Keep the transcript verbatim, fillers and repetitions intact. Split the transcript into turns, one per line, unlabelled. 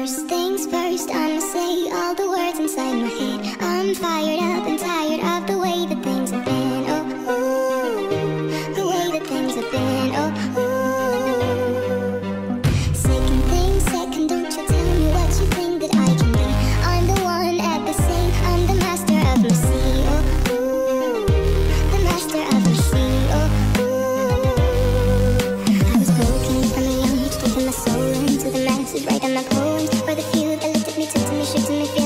First things first, I'ma say all the words inside my head. I'm fired up and tired of the way that things have been. Oh, ooh, the way that things have been. Oh, ooh. Second thing, second, don't you tell me what you think that I can be. I'm the one at the same, I'm the master of my sea. Oh, ooh, the master of my sea. Oh, ooh. I was broken from a young age, giving my soul into the masses, writing my poems for the few that looked at me, took to me, shook to me.